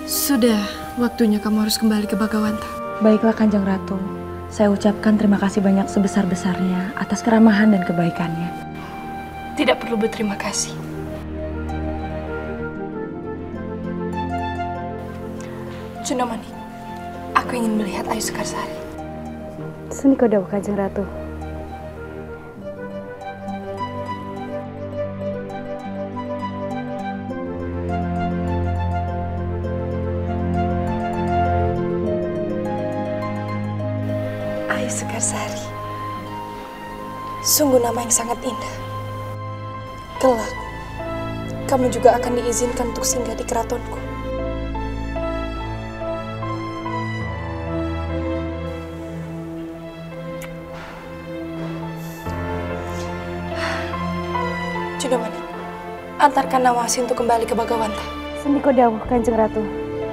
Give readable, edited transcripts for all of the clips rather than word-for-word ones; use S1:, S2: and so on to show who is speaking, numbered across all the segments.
S1: Sudah waktunya kamu harus kembali ke Bagawanta.
S2: Baiklah Kanjeng Ratu, saya ucapkan terima kasih banyak sebesar-besarnya atas keramahan dan kebaikannya.
S1: Tidak perlu berterima kasih. Cundomani, aku ingin melihat Ayu Sekarsari.
S2: Sendiko dawuh Kanjeng Ratu.
S1: Ayu Sekarsari, sungguh nama yang sangat indah. Kelak, kamu juga akan diizinkan untuk singgah di keratonku. Cundomani, antarkan Nawangsi untuk kembali ke Bagawanta.
S2: Sendiko dawuh Kanjeng Ratu.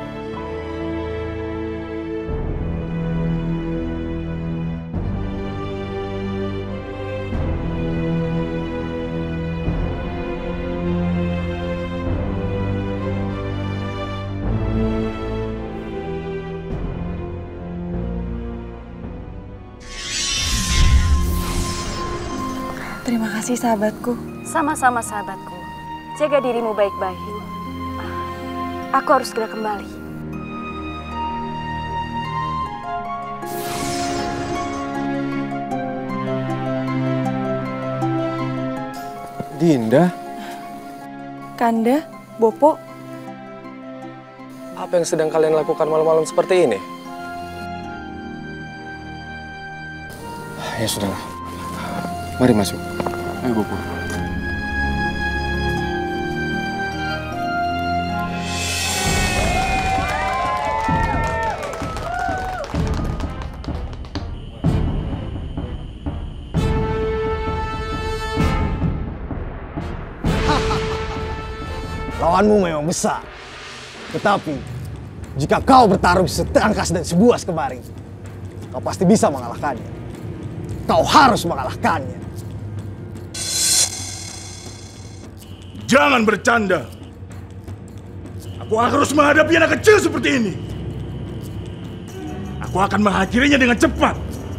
S1: Terima kasih sahabatku.
S2: Sama-sama sahabatku. Jaga dirimu baik-baik. Aku harus segera kembali.
S3: Dinda?
S1: Kanda, Bopo,
S3: Apa yang sedang kalian lakukan malam-malam seperti ini? Ya sudahlah. Mari masuk. Ayo Bopo.
S4: Lawanmu memang besar. Tetapi, jika kau bertarung setangkas dan sebuas kemarin, kau pasti bisa mengalahkannya. Kau harus mengalahkannya.
S5: Jangan bercanda. Aku harus menghadapi anak kecil seperti ini. Aku akan mengakhirinya dengan cepat.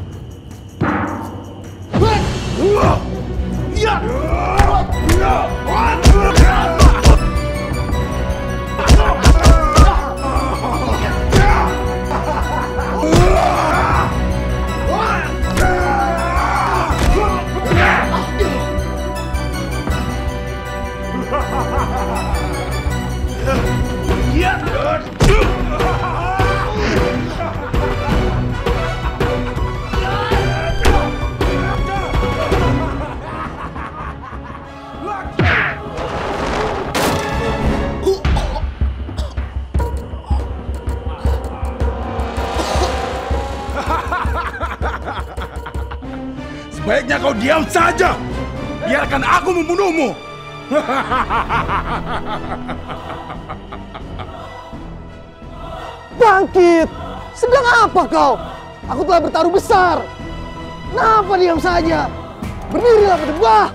S5: Sebaiknya kau diam saja. Biarkan aku membunuhmu.
S4: Bangkit! Sedang apa kau? Aku telah bertaruh besar. Kenapa diam saja? Berdirilah berdebah.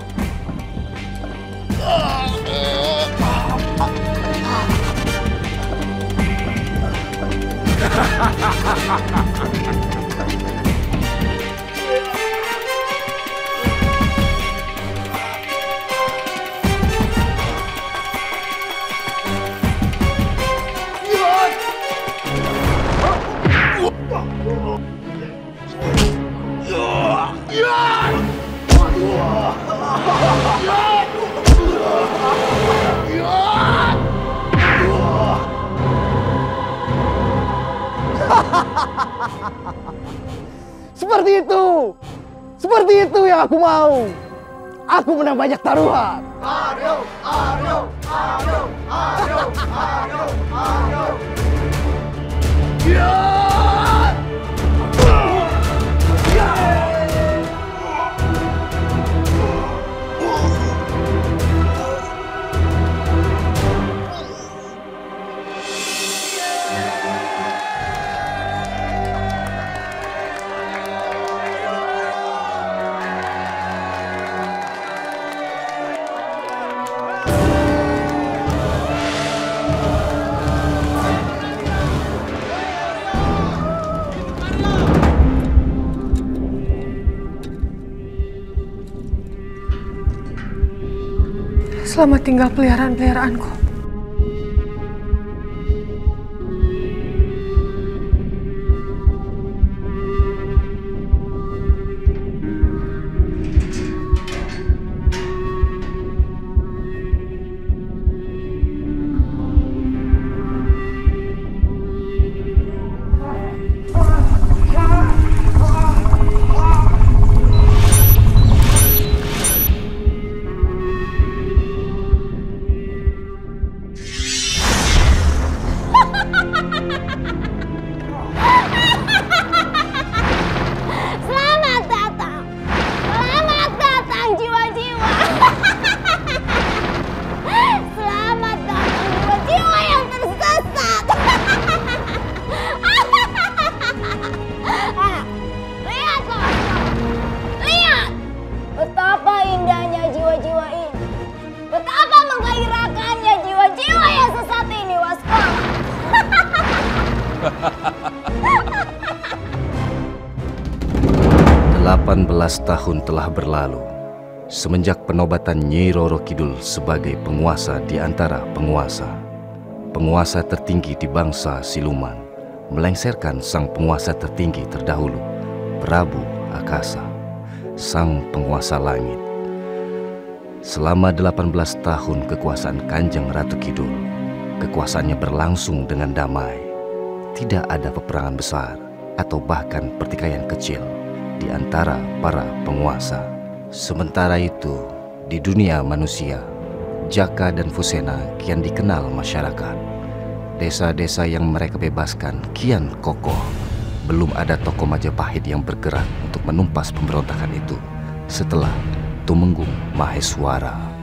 S4: Seperti itu yang aku mau. Aku menang banyak taruhan. Aryo, Aryo, Aryo, Aryo, Aryo, Aryo.
S1: Selamat tinggal peliharaan-peliharaanku.
S6: Tahun telah berlalu semenjak penobatan Nyi Roro Kidul sebagai penguasa di antara penguasa. Penguasa tertinggi di bangsa siluman melengsarkan sang penguasa tertinggi terdahulu, Prabu Akasa, sang penguasa langit. Selama 18 tahun kekuasaan Kanjeng Ratu Kidul, kekuasaannya berlangsung dengan damai. Tidak ada peperangan besar atau bahkan pertikaian kecil di antara para penguasa. Sementara itu, di dunia manusia, Jaka dan Fusena kian dikenal masyarakat. Desa-desa yang mereka bebaskan kian kokoh. Belum ada tokoh Majapahit yang bergerak untuk menumpas pemberontakan itu setelah Tumenggung Maheswara.